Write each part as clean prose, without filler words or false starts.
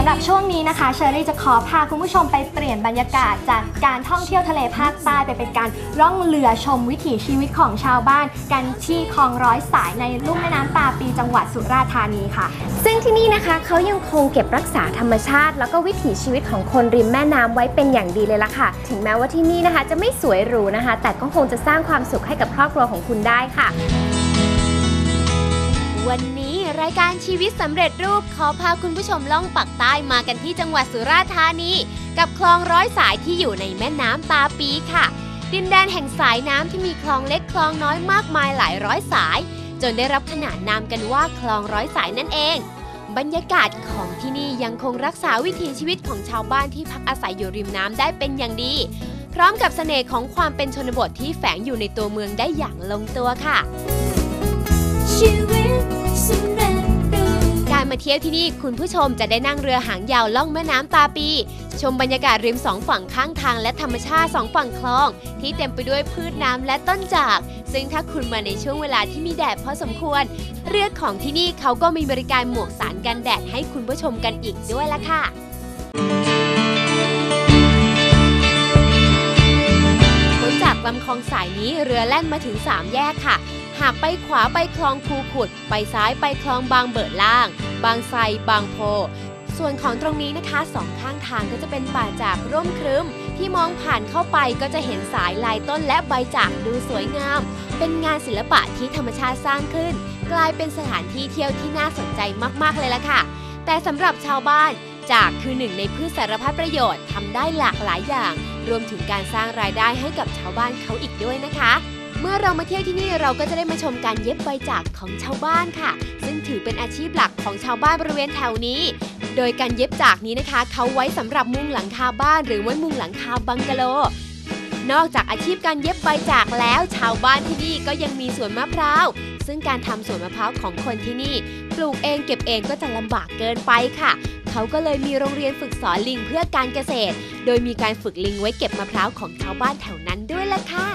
ำหรับช่วงนี้นะคะเชอรี่จะขอพาคุณผู้ชมไปเปลี่ยนบรรยากาศจากการท่องเที่ยวทะเลภาคใต้ไปเป็นการล่องเรือชมวิถีชีวิตของชาวบ้านกันที่คลองร้อยสายในลุ่มแม่น้ำตาปีจังหวัดสุราษฎร์ธานีค่ะซึ่งที่นี่นะคะเขายังคงเก็บรักษาธรรมชาติแล้วก็วิถีชีวิตของคนริมแม่น้ำไว้เป็นอย่างดีเลยล่ะค่ะถึงแม้ว่าที่นี่นะคะจะไม่สวยหรูนะคะแต่ก็คงจะสร้างความสุขให้กับครอบครัวของคุณได้ค่ะวันนี้รายการชีวิตสำเร็จรูปขอพาคุณผู้ชมล่องปักใต้มากันที่จังหวัดสุราษฎร์ธานีกับคลองร้อยสายที่อยู่ในแม่น้ำตาปีค่ะดินแดนแห่งสายน้ำที่มีคลองเล็กคลองน้อยมากมายหลายร้อยสายจนได้รับขนานนามกันว่าคลองร้อยสายนั่นเองบรรยากาศของที่นี่ยังคงรักษาวิถีชีวิตของชาวบ้านที่พักอาศัยอยู่ริมน้ำได้เป็นอย่างดีพร้อมกับเสน่ห์ของความเป็นชนบทที่แฝงอยู่ในตัวเมืองได้อย่างลงตัวค่ะการมาเที่ยวที่นี่คุณผู้ชมจะได้นั่งเรือหางยาวล่องแม่น้ำตาปีชมบรรยากาศริมสองฝั่งข้างทางและธรรมชาติสองฝั่งคลองที่เต็มไปด้วยพืชน้ำและต้นจากซึ่งถ้าคุณมาในช่วงเวลาที่มีแดดพอสมควรเรือของที่นี่เขาก็มีบริการหมวกสารกันแดดให้คุณผู้ชมกันอีกด้วยล่ะค่ะพ้นจากลำคลองสายนี้เรือแล่นมาถึง3แยกค่ะหากไปขวาไปคลองภูขุดไปซ้ายไปคลองบางเบิดล่างบางไทรบางโพส่วนของตรงนี้นะคะสองข้างทางก็จะเป็นป่าจากร่มครึ้มที่มองผ่านเข้าไปก็จะเห็นสายลายต้นและใบจากดูสวยงามเป็นงานศิลปะที่ธรรมชาติสร้างขึ้นกลายเป็นสถานที่เที่ยวที่น่าสนใจมากๆเลยล่ะค่ะแต่สำหรับชาวบ้านจากคือหนึ่งในพืชสารพัดประโยชน์ทำได้หลากหลายอย่างรวมถึงการสร้างรายได้ให้กับชาวบ้านเขาอีกด้วยนะคะเมื่อเรามาเที่ยวที่นี่เราก็จะได้มาชมการเย็บใบจากของชาวบ้านค่ะซึ่งถือเป็นอาชีพหลักของชาวบ้านบริเวณแถวนี้โดยการเย็บจากนี้นะคะเขาไว้สำหรับมุงหลังคาบ้านหรือไว้มุงหลังคาบังกะโลนอกจากอาชีพการเย็บใบจากแล้วชาวบ้านที่นี่ก็ยังมีสวนมะพร้าวซึ่งการทำสวนมะพร้าวของคนที่นี่ปลูกเองเก็บเองก็จะลำบากเกินไปค่ะเขาก็เลยมีโรงเรียนฝึกสอนลิงเพื่อการเกษตรโดยมีการฝึกลิงไว้เก็บมะพร้าวของชาวบ้านแถวนั้นด้วยล่ะค่ะ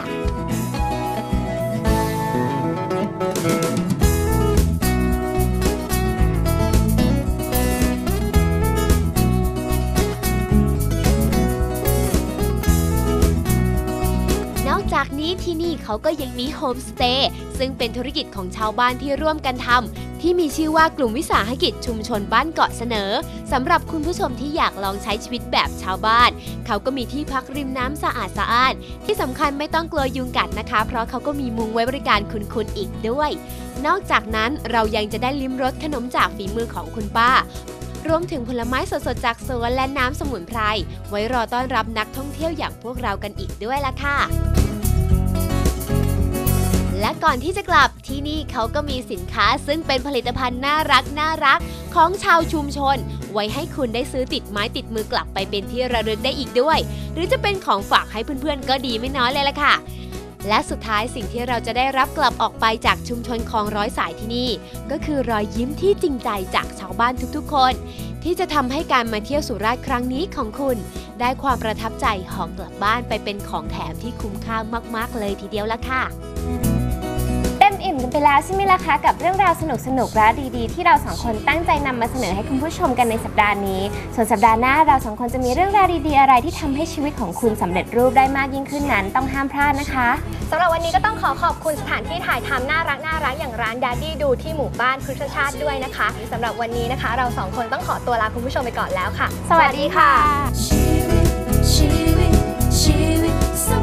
จากนี้ที่นี่เขาก็ยังมีโฮมสเตย์ซึ่งเป็นธุรกิจของชาวบ้านที่ร่วมกันทำที่มีชื่อว่ากลุ่มวิสาหกิจชุมชนบ้านเกาะเสนอสำหรับคุณผู้ชมที่อยากลองใช้ชีวิตแบบชาวบ้านเขาก็มีที่พักริมน้ำสะอาดสะอ้านที่สำคัญไม่ต้องกลัวยุงกัดนะคะเพราะเขาก็มีมุ้งไว้บริการคุณอีกด้วยนอกจากนั้นเรายังจะได้ลิ้มรสขนมจากฝีมือของคุณป้ารวมถึงผลไม้สดๆจากสวนและน้ำสมุนไพรไว้รอต้อนรับนักท่องเที่ยวอย่างพวกเรากันอีกด้วยล่ะค่ะและก่อนที่จะกลับที่นี่เขาก็มีสินค้าซึ่งเป็นผลิตภัณฑ์น่ารักของชาวชุมชนไว้ให้คุณได้ซื้อติดไม้ติดมือกลับไปเป็นที่ระลึกได้อีกด้วยหรือจะเป็นของฝากให้เพื่อนๆก็ดีไม่น้อยเลยล่ะค่ะและสุดท้ายสิ่งที่เราจะได้รับกลับออกไปจากชุมชนคลองร้อยสายที่นี่ก็คือรอยยิ้มที่จริงใจจากชาวบ้านทุกๆคนที่จะทำให้การมาเที่ยวสุราษฎร์ครั้งนี้ของคุณได้ความประทับใจหอบกลับบ้านไปเป็นของแถมที่คุ้มค่ามากๆเลยทีเดียวล่ะค่ะเต็มอิ่มกันไปแล้วใช่ไหมล่ะคะกับเรื่องราวสนุกและดีๆที่เราสองคนตั้งใจนำมาเสนอให้คุณผู้ชมกันในสัปดาห์นี้ส่วนสัปดาห์หน้าเราสองคนจะมีเรื่องราวดีๆอะไรที่ทำให้ชีวิตของคุณสำเร็จรูปได้มากยิ่งขึ้นนั้นต้องห้ามพลาดนะคะสำหรับวันนี้ก็ต้องขอบคุณสถานที่ถ่ายทำน่ารักอย่างร้าน Daddy ดูที่หมู่บ้านพฤกษชาติด้วยนะคะสำหรับวันนี้นะคะเราสองคนต้องขอตัวลาคุณผู้ชมไปก่อนแล้วค่ะสวัสดีค่ะชีวิต